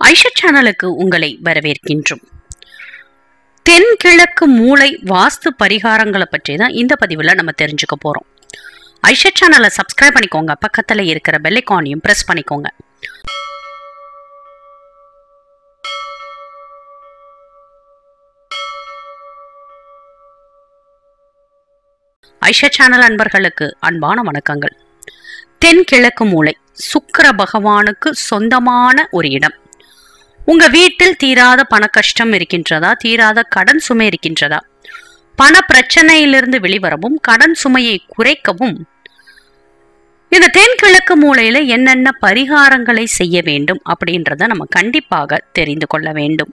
ஐஷா சேனலுக்கு உங்களை வரவேற்கின்றோம். தென்கிழக்கு மூலை வாஸ்து பரிகாரங்களை பற்றி தான் இந்த பதிவில் நம்ம தெரிஞ்சுக்க போறோம். ஐஷா சேனலை சப்ஸ்கிரைப் பண்ணிக்கோங்க, பக்கத்தில் இருக்கிற பெல் ஐகானையும் பிரஸ் பண்ணிக்கோங்க. ஐஷா சேனல் அன்பர்களுக்கு அன்பான வணக்கங்கள். தென்கிழக்கு மூலை சுக்கிர பகவானுக்கு சொந்தமான ஒரு இடம். உங்க வீட்டில் தீராத பண கஷ்டம் இருக்கின்றதா, தீராத கடன் சுமை இருக்கின்றதா, பண பிரச்சனையிலிருந்து வெளிவரவும் கடன் சுமையை குறைக்கவும் இந்த தென்கிழக்கு மூலையில என்னென்ன பரிகாரங்களை செய்ய வேண்டும் அப்படின்றத நம்ம கண்டிப்பாக தெரிந்து கொள்ள வேண்டும்.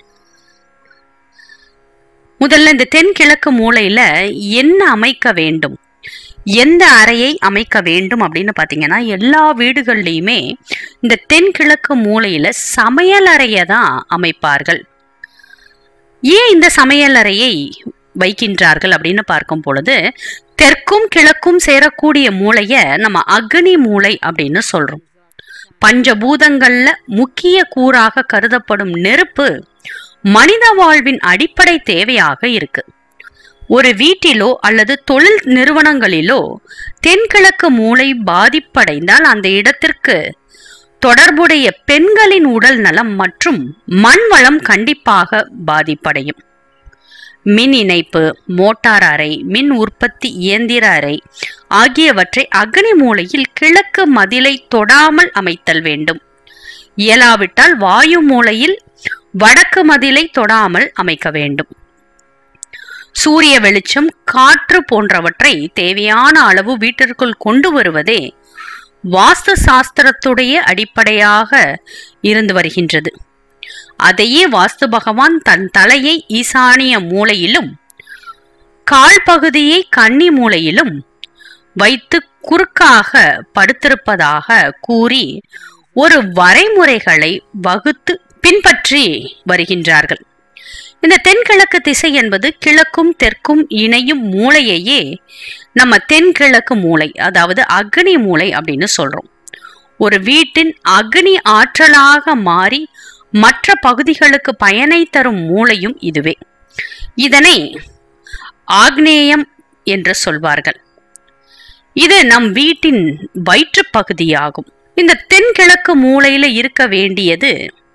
முதல்ல இந்த தென்கிழக்கு மூலையில என்ன அமைக்க வேண்டும், எந்த அறையை அமைக்க வேண்டும் அப்படின்னு பாத்தீங்கன்னா, எல்லா வீடுகள்லையுமே இந்த தென்கிழக்கு மூலையில சமையல் அறையை தான் அமைப்பார்கள். ஏன் இந்த சமையல் அறையை வைக்கின்றார்கள் அப்படின்னு பார்க்கும் பொழுது, தெற்கும் கிழக்கும் சேரக்கூடிய மூலைய நம்ம அக்னி மூலை அப்படின்னு சொல்றோம். பஞ்சபூதங்கள்ல முக்கிய கூறாக கருதப்படும் நெருப்பு மனித வாழ்வின் அடிப்படை தேவையாக இருக்கு. ஒரு வீட்டிலோ அல்லது தொழில் நிறுவனங்களிலோ தென்கிழக்கு மூலை பாதிப்படைந்தால் அந்த இடத்திற்கு தொடர்புடைய பெண்களின் உடல் நலம் மற்றும் மண் வளம் கண்டிப்பாக பாதிப்படையும். மின் இணைப்பு, மோட்டார் அறை, மின் உற்பத்தி இயந்திர அறை ஆகியவற்றை அக்னி மூலையில் கிழக்கு மதிலை தொடாமல் அமைத்தல் வேண்டும். இயலாவிட்டால் வாயு மூலையில் வடக்கு மதிலை தொடாமல் அமைக்க வேண்டும். சூரிய வெளிச்சம், காற்று போன்றவற்றை தேவையான அளவு வீட்டிற்குள் கொண்டு வருவதே வாஸ்து சாஸ்திரத்துடைய அடிப்படையாக இருந்து வருகின்றது. அதையே வாஸ்து பகவான் தன் தலையை ஈசானிய மூலையிலும் கால் பகுதியை கன்னி மூலையிலும் வைத்து குறுக்காக படுத்திருப்பதாக கூறி ஒரு வரைமுறைகளை வகுத்து பின்பற்றி வருகின்றார்கள். இந்த தென்கிழக்கு திசை என்பது கிழக்கும் தெற்கும் இணையும் மூலையையே நம்ம தென்கிழக்கு மூலை, அதாவது அக்னி மூலை அப்படின்னு சொல்றோம். ஒரு வீட்டின் அக்னி ஆற்றலாக மாறி மற்ற பகுதிகளுக்கு பயனை தரும் மூலையும் இதுவே. இதனை ஆக்னேயம் என்று சொல்வார்கள். இது நம் வீட்டின் வயிற்று பகுதியாகும். இந்த தென்கிழக்கு மூலையில இருக்க வேண்டியது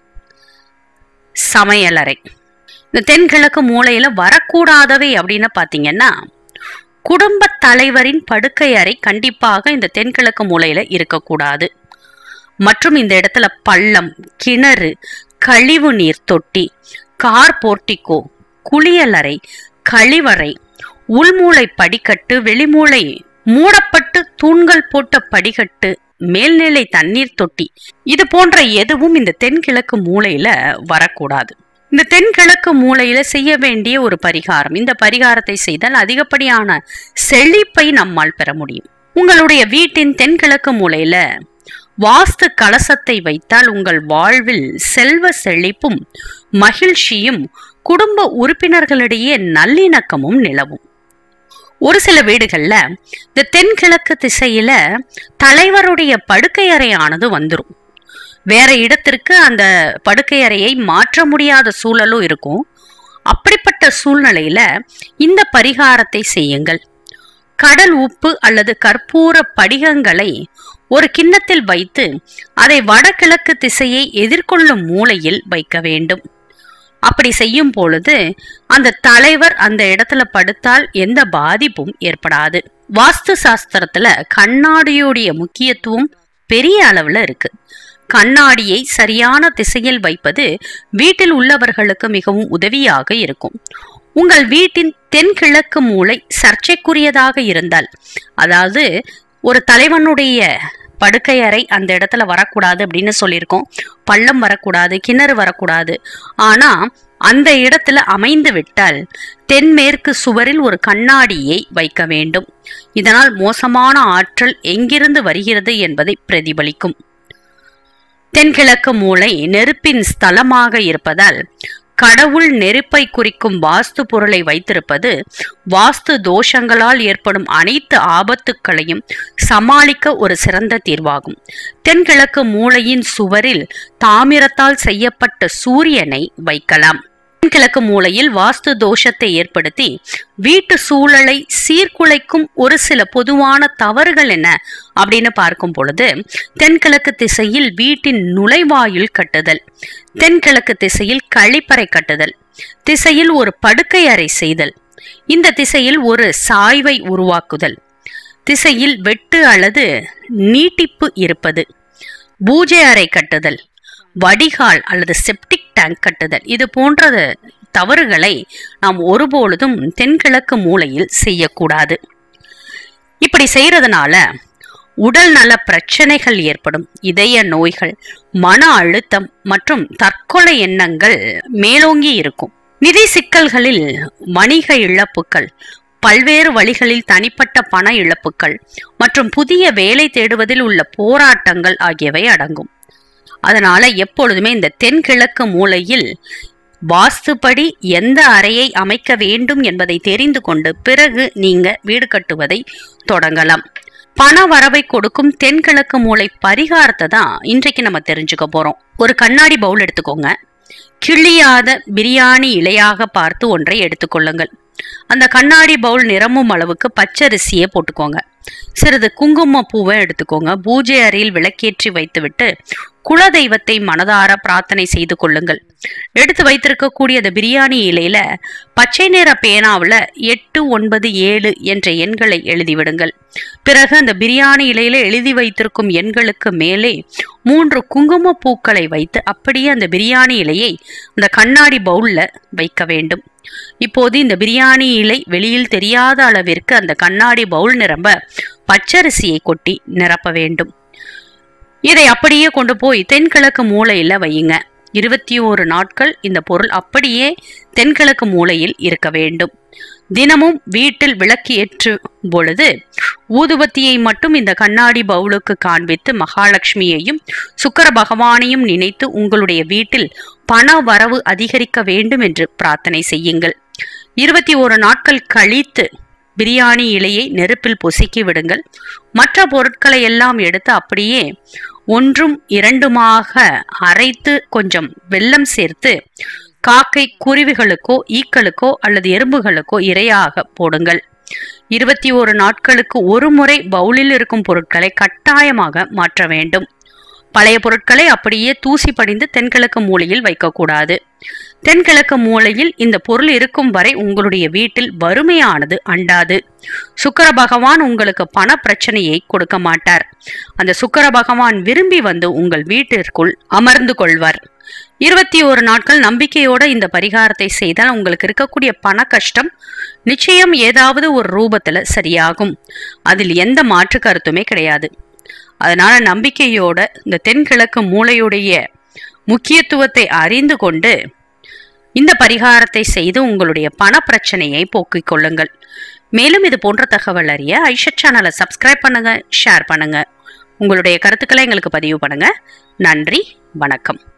சமையலறை. இந்த தென்கிழக்கு மூலையில வரக்கூடாதவை அப்படின்னு பாத்தீங்கன்னா, குடும்ப தலைவரின் படுக்கை அறை கண்டிப்பாக இந்த தென்கிழக்கு மூலையில இருக்கக்கூடாது. மற்றும் இந்த இடத்துல பள்ளம், கிணறு, கழிவு நீர் தொட்டி, கார் போர்ட்டிகோ, குளியலறை, கழிவறை, உள்மூளை படிக்கட்டு, வெளிமூளை மூடப்பட்டு தூண்கள் போட்ட படிக்கட்டு, மேல்நிலை தண்ணீர் தொட்டி, இது போன்ற எதுவும் இந்த தென்கிழக்கு மூலையில வரக்கூடாது. இந்த தென்கிழக்கு மூலையில செய்ய வேண்டிய ஒரு பரிகாரம், இந்த பரிகாரத்தை செய்தால் அதிகப்படியான செழிப்பை நம்மால் பெற முடியும். உங்களுடைய வீட்டின் தென்கிழக்கு மூலையில வாஸ்து கலசத்தை வைத்தால் உங்கள் வாழ்வில் செல்வ செழிப்பும் மகிழ்ச்சியும் குடும்ப உறுப்பினர்களிடையே நல்லிணக்கமும் நிலவும். ஒரு சில வீடுகள்ல இந்த தென்கிழக்கு திசையில தலைவருடைய படுக்கை அறையானது வந்துடும். வேற இடத்திற்கு அந்த படுக்கை அறையை மாற்ற முடியாத சூழலும் இருக்கும். அப்படிப்பட்ட சூழ்நிலையில இந்த பரிகாரத்தை செய்யுங்கள். கடல் உப்பு அல்லது கற்பூர படிகங்களை ஒரு கிண்ணத்தில் வைத்து அதை வடகிழக்கு திசையை எதிர்கொள்ளும் மூலையில் வைக்க வேண்டும். அப்படி செய்யும் பொழுது அந்த தலைவர் அந்த இடத்துல படுத்தால் எந்த பாதிப்பும் ஏற்படாது. வாஸ்து சாஸ்திரத்துல கண்ணாடியுடைய முக்கியத்துவம் பெரிய அளவுல இருக்கு. கண்ணாடியை சரியான திசையில் வைப்பது வீட்டில் உள்ளவர்களுக்கு மிகவும் உதவியாக இருக்கும். உங்கள் வீட்டின் தென்கிழக்கு மூலை சர்ச்சைக்குரியதாக இருந்தால், அதாவது ஒரு தலைவனுடைய படுக்கை அறை அந்த இடத்துல வரக்கூடாது அப்படின்னு சொல்லியிருக்கோம், பள்ளம் வரக்கூடாது, கிணறு வரக்கூடாது, ஆனா அந்த இடத்துல அமைந்து விட்டால் தென்மேற்கு சுவரில் ஒரு கண்ணாடியை வைக்க வேண்டும். இதனால் மோசமான ஆற்றல் எங்கிருந்து வருகிறது என்பதை பிரதிபலிக்கும். தென்கிழக்கு மூலை நெருப்பின் ஸ்தலமாக இருப்பதால் கடவுள் நெருப்பை குறிக்கும் வாஸ்து பொருளை வைத்திருப்பது வாஸ்து தோஷங்களால் ஏற்படும் அனைத்து ஆபத்துக்களையும் சமாளிக்க ஒரு சிறந்த தீர்வாகும். தென்கிழக்கு மூலையின் சுவரில் தாமிரத்தால் செய்யப்பட்ட சூரியனை வைக்கலாம். தென்கிழக்கு மூலையில் வாஸ்து தோஷத்தை ஏற்படுத்தி வீட்டு சூழலை சீர்குலைக்கும் ஒரு சில பொதுவான தவறுகள் என்ன அப்படின்னு பார்க்கும் பொழுது, தென்கிழக்கு திசையில் வீட்டின் நுழைவாயில் கட்டுதல், தென்கிழக்கு திசையில் கழிப்பறை கட்டுதல், திசையில் ஒரு படுக்கை அறை செய்தல், இந்த திசையில் ஒரு சாய்வை உருவாக்குதல், திசையில் வெட்டு அல்லது நீட்டிப்பு இருப்பது, பூஜை அறை கட்டுதல், வடிகால் அல்லது செப்டிக் டேங்க் கட்டுதல், இது போன்ற தவறுகளை நாம் ஒருபொழுதும் தென்கிழக்கு மூலையில் செய்யக்கூடாது. இப்படி செய்யறதுனால உடல் நல பிரச்சனைகள் ஏற்படும். இதய நோய்கள், மன அழுத்தம் மற்றும் தற்கொலை எண்ணங்கள் மேலோங்கி இருக்கும். நிதி சிக்கல்களில் வணிக இழப்புகள், பல்வேறு வழிகளில் தனிப்பட்ட பண இழப்புகள் மற்றும் புதிய வேலை தேடுவதில் உள்ள போராட்டங்கள் ஆகியவை அடங்கும். அதனால எப்பொழுதுமே இந்த தென்கிழக்கு மூலையில் வாஸ்துப்படி எந்த அறையை அமைக்க வேண்டும் என்பதை தெரிந்து கொண்டு பிறகு நீங்க வீடு கட்டுவதை தொடங்கலாம். பண வரவை கொடுக்கும் தென்கிழக்கு மூலை பரிகாரத்தை தான் இன்றைக்கு நம்ம தெரிஞ்சுக்க போறோம். ஒரு கண்ணாடி பவுல் எடுத்துக்கோங்க. கிழியாத பிரியாணி இலையாக பார்த்து ஒன்றை எடுத்துக்கொள்ளுங்கள். அந்த கண்ணாடி பவுல் நிரம்பும் அளவுக்கு பச்சரிசியை போட்டுக்கோங்க. சிறிது குங்கும பூவை எடுத்துக்கோங்க. பூஜை அறையில் விளக்கேற்றி வைத்துவிட்டு குலதெய்வத்தை மனதார பிரார்த்தனை செய்து கொள்ளுங்கள். எடுத்து வைத்திருக்கக்கூடிய அந்த பிரியாணி இலையில பச்சை நிற பேனாவில் 8, 9, 7 என்ற எண்களை எழுதிவிடுங்கள். பிறகு அந்த பிரியாணி இலையில எழுதி வைத்திருக்கும் எண்களுக்கு மேலே 3 குங்கும பூக்களை வைத்து அப்படியே அந்த பிரியாணி இலையை அந்த கண்ணாடி பவுல்ல வைக்க வேண்டும். இப்போது இந்த பிரியாணி இலை வெளியில் தெரியாத அளவிற்கு அந்த கண்ணாடி பவுல் நிரம்ப பச்சரிசியை கொட்டி நிரப்ப வேண்டும். இதை அப்படியே கொண்டு போய் தென்கிழக்கு மூலையில வையுங்க. 21 நாட்கள் இந்த பொருள் அப்படியே தென்கிழக்கு மூலையில் இருக்க வேண்டும். தினமும் வீட்டில் விளக்கு ஏற்றும் பொழுது ஊதுபத்தியை மட்டும் இந்த கண்ணாடி பவுலுக்கு காண்பித்து மகாலட்சுமியையும் சுக்கிர பகவானையும் நினைத்து உங்களுடைய வீட்டில் பண வரவு அதிகரிக்க வேண்டும் என்று பிரார்த்தனை செய்யுங்கள். 21 நாட்கள் கழித்து பிரியாணி இலையை நெருப்பில் பொசுக்கி விடுங்கள். மற்ற பொருட்களை எல்லாம் எடுத்து அப்படியே 1, 2 அரைத்து கொஞ்சம் வெல்லம் சேர்த்து காக்கை, குருவிகளுக்கோ ஈக்களுக்கோ அல்லது எறும்புகளுக்கோ இரையாக போடுங்கள். 21 நாட்களுக்கு ஒரு முறை பவுலில் இருக்கும் பொருட்களை கட்டாயமாக மாற்ற வேண்டும். பழைய பொருட்களை அப்படியே தூசி படிந்து தென்கிழக்கு மூலையில் வைக்கக்கூடாது. தென்கிழக்கு மூலையில் இந்த பொருள் இருக்கும் வரை உங்களுடைய வீட்டில் வறுமையானது அண்டாது. சுக்கிர பகவான் உங்களுக்கு பண பிரச்சனையை கொடுக்க மாட்டார். அந்த சுக்கிர பகவான் விரும்பி வந்து உங்கள் வீட்டிற்குள் அமர்ந்து கொள்வார். 21 நாட்கள் நம்பிக்கையோட இந்த பரிகாரத்தை செய்தால் உங்களுக்கு இருக்கக்கூடிய பண கஷ்டம் நிச்சயம் ஏதாவது ஒரு ரூபத்துல சரியாகும். அதில் எந்த மாற்று கருத்துமே கிடையாது. அதனால நம்பிக்கையோட இந்த தென்கிழக்கு மூலையுடைய முக்கியத்துவத்தை அறிந்து கொண்டு இந்த பரிகாரத்தை செய்து உங்களுடைய பண பிரச்சனையை போக்கிக் கொள்ளுங்கள். மேலும் இது போன்ற தகவல் அறிய ஐஷா சேனலை சப்ஸ்கிரைப் பண்ணுங்க, ஷேர் பண்ணுங்க, உங்களுடைய கருத்துக்களை எங்களுக்கு பதிவு பண்ணுங்க. நன்றி, வணக்கம்.